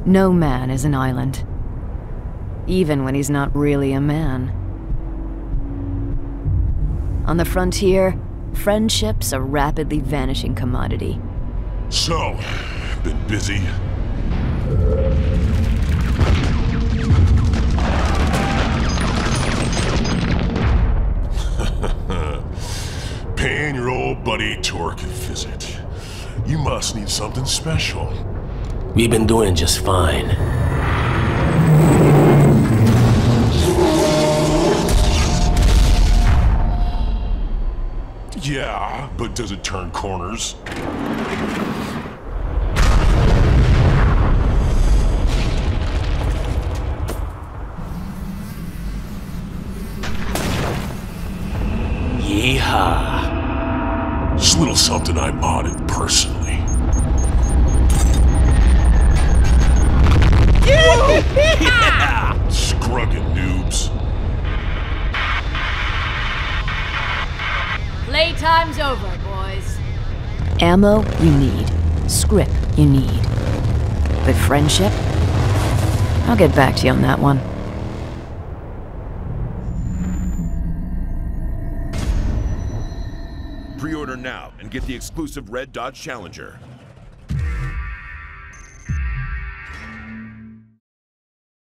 No man is an island. Even when he's not really a man. On the frontier, friendship's a rapidly vanishing commodity. So, been busy? Paying your old buddy Torque a visit. You must need something special. We've been doing just fine. Yeah, but does it turn corners? Yeehaw. Just a little something I modded personally. Yeah! Scruggin' noobs. Playtime's over, boys. Ammo, you need. Script, you need. But friendship? I'll get back to you on that one. Pre-order now and get the exclusive Red Dot Challenger.